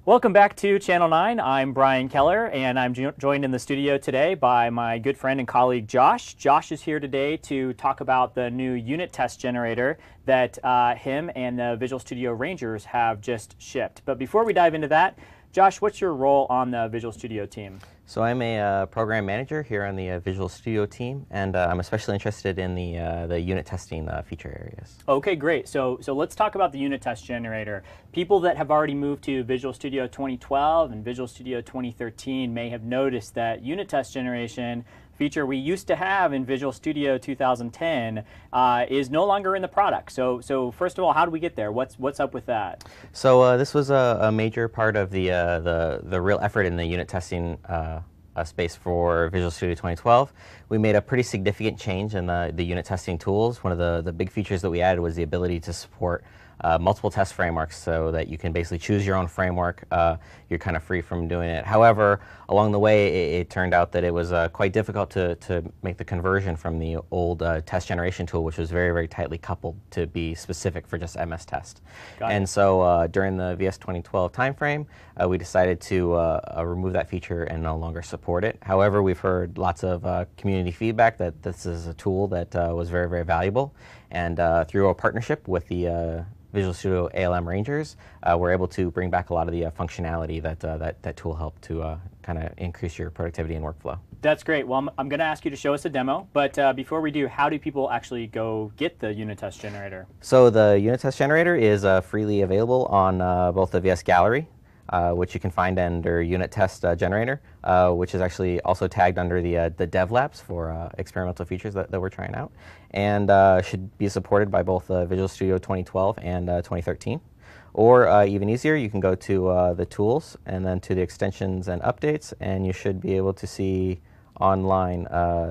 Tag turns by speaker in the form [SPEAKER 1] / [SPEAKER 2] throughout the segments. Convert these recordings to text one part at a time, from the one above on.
[SPEAKER 1] Welcome back to Channel 9. I'm Brian Keller, and I'm joined in the studio today by my good friend and colleague Josh. Josh is here today to talk about the new unit test generator that him and the Visual Studio Rangers have just shipped. But before we dive into that, Josh, what's your role on the Visual Studio team?
[SPEAKER 2] So I'm a program manager here on the Visual Studio team, and I'm especially interested in the unit testing feature areas.
[SPEAKER 1] Okay, great. So let's talk about the unit test generator. People that have already moved to Visual Studio 2012 and Visual Studio 2013 may have noticed that unit test generation feature we used to have in Visual Studio 2010 is no longer in the product. So first of all, how do we get there? What's up with that?
[SPEAKER 2] So this was a major part of the real effort in the unit testing space for Visual Studio 2012. We made a pretty significant change in the unit testing tools. One of the big features that we added was the ability to support multiple test frameworks, so that you can basically choose your own framework. You're kind of free from doing it. However, along the way, it turned out that it was quite difficult to make the conversion from the old test generation tool, which was very, very tightly coupled to be specific for just MS Test. And so during the VS 2012 timeframe, we decided to remove that feature and no longer support it. However, we've heard lots of community feedback that this is a tool that was very, very valuable. And through a partnership with the Visual Studio ALM Rangers, we're able to bring back a lot of the functionality that tool helped to kind of increase your productivity and workflow.
[SPEAKER 1] That's great. Well, I'm going to ask you to show us a demo, but before we do, how do people actually go get the unit test generator?
[SPEAKER 2] So the unit test generator is freely available on both the VS Gallery, which you can find under Unit Test Generator, which is actually also tagged under the Dev Labs for experimental features that we're trying out, and should be supported by both Visual Studio 2012 and 2013. Or even easier, you can go to the tools and then to the extensions and updates, and you should be able to see online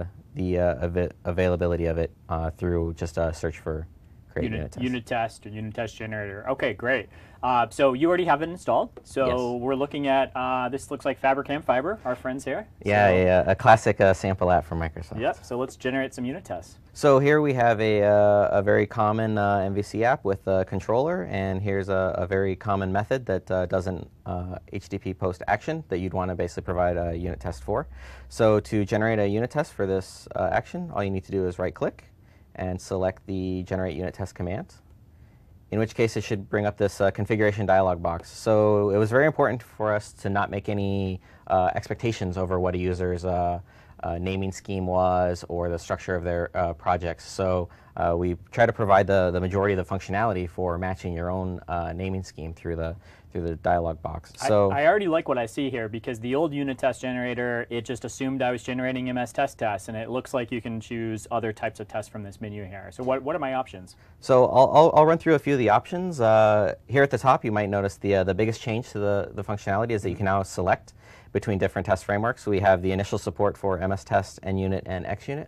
[SPEAKER 2] the availability of it through just a search for
[SPEAKER 1] Unit test or unit test generator. Okay, great. So you already have it installed. So we're looking at, this looks like Fabricam Fiber, our friends here.
[SPEAKER 2] Yeah, a classic sample app from Microsoft.
[SPEAKER 1] Yep, so let's generate some unit tests.
[SPEAKER 2] So here we have a very common MVC app with a controller, and here's a very common method that does an HTTP post action that you'd want to basically provide a unit test for. So to generate a unit test for this action, all you need to do is right-click and select the Generate Unit Test command, in which case it should bring up this configuration dialog box. So it was very important for us to not make any expectations over what a user's naming scheme was or the structure of their projects. So we try to provide the majority of the functionality for matching your own naming scheme through the dialog box. So
[SPEAKER 1] I already like what I see here, because the old unit test generator, it just assumed I was generating MS Test tests, and it looks like you can choose other types of tests from this menu here. So what are my options?
[SPEAKER 2] So I'll run through a few of the options. Here at the top, you might notice the biggest change to the functionality is that you can now select between different test frameworks. So we have the initial support for MS Test, NUnit, and XUnit,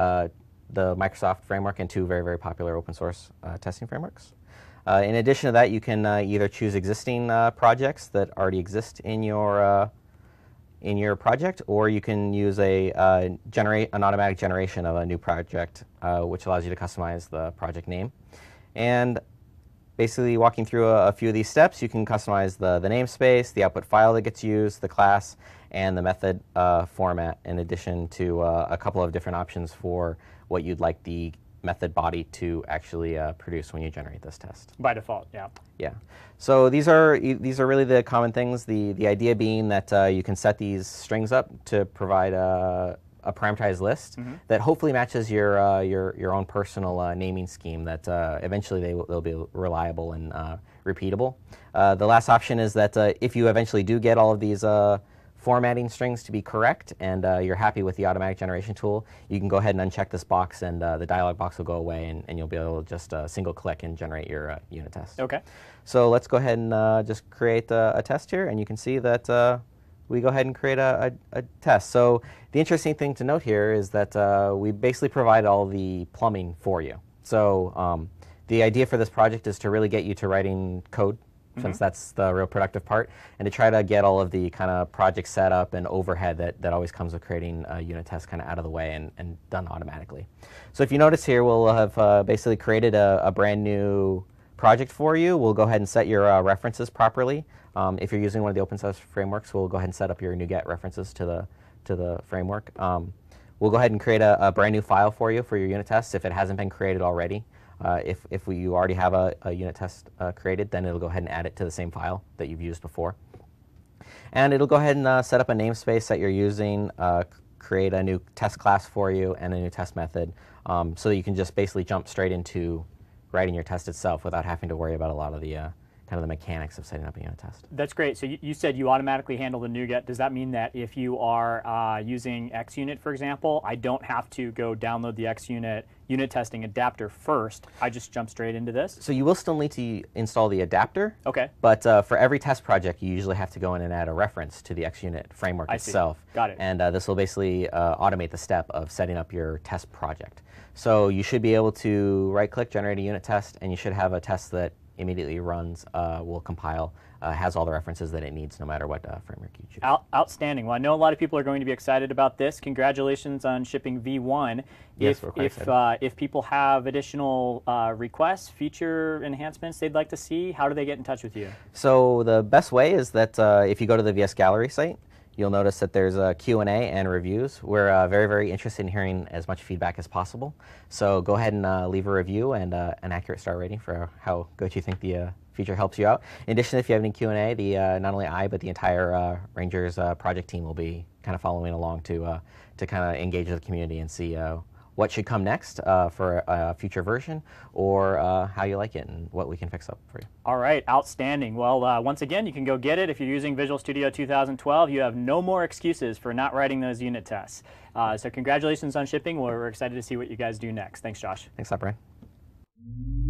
[SPEAKER 2] the Microsoft framework, and two very, very popular open source testing frameworks. In addition to that, you can either choose existing projects that already exist in your project, or you can use an automatic generation of a new project, which allows you to customize the project name. And basically, walking through a few of these steps, you can customize the namespace, the output file that gets used, the class, and the method format, in addition to a couple of different options for what you'd like the method body to actually produce when you generate this test.
[SPEAKER 1] By default, yeah.
[SPEAKER 2] Yeah. So these are really the common things. The idea being that you can set these strings up to provide a parameterized list that hopefully matches your own personal naming scheme. That eventually they'll be reliable and repeatable. The last option is that if you eventually do get all of these formatting strings to be correct, and you're happy with the automatic generation tool, you can go ahead and uncheck this box, and the dialog box will go away, and you'll be able to just single click and generate your unit test.
[SPEAKER 1] Okay.
[SPEAKER 2] So let's go ahead and just create a test here, and you can see that we go ahead and create a test. So the interesting thing to note here is that we basically provide all the plumbing for you. So the idea for this project is to really get you to writing code, since that's the real productive part, and to try to get all of the kind of project setup and overhead that always comes with creating a unit test kind of out of the way and done automatically. So if you notice here, we'll have basically created a brand new project for you. We'll go ahead and set your references properly. If you're using one of the open source frameworks, we'll go ahead and set up your NuGet references to the framework. We'll go ahead and create a brand new file for you for your unit tests if it hasn't been created already. If you already have a unit test created, then it'll go ahead and add it to the same file that you've used before. And it'll go ahead and set up a namespace that you're using, create a new test class for you and a new test method, so that you can just basically jump straight into writing your test itself without having to worry about a lot of the kind of the mechanics of setting up a unit test.
[SPEAKER 1] That's great. So you said you automatically handle the NuGet. Does that mean that if you are using XUnit, for example, I don't have to go download the XUnit unit testing adapter first? I just jump straight into this?
[SPEAKER 2] So you will still need to install the adapter.
[SPEAKER 1] Okay.
[SPEAKER 2] But for every test project, you usually have to go in and add a reference to the XUnit framework itself.
[SPEAKER 1] Got it.
[SPEAKER 2] And this will basically automate the step of setting up your test project. So you should be able to right-click, generate a unit test, and you should have a test that immediately runs, will compile, has all the references that it needs no matter what framework you choose.
[SPEAKER 1] Outstanding. Well, I know a lot of people are going to be excited about this. Congratulations on shipping V1.
[SPEAKER 2] Yes, we're quite excited.
[SPEAKER 1] If people have additional requests, feature enhancements they'd like to see, how do they get in touch with you?
[SPEAKER 2] So the best way is that if you go to the VS Gallery site, you'll notice that there's a Q&A and reviews. We're very, very interested in hearing as much feedback as possible. So go ahead and leave a review and an accurate star rating for how good you think the feature helps you out. In addition, if you have any Q&A, not only I, but the entire Rangers project team will be kind of following along to kind of engage with the community and see what should come next for a future version, or how you like it and what we can fix up for you.
[SPEAKER 1] All right, outstanding. Well, once again, you can go get it. If you're using Visual Studio 2012, you have no more excuses for not writing those unit tests. So congratulations on shipping. We're excited to see what you guys do next. Thanks, Josh.
[SPEAKER 2] Thanks, Brian.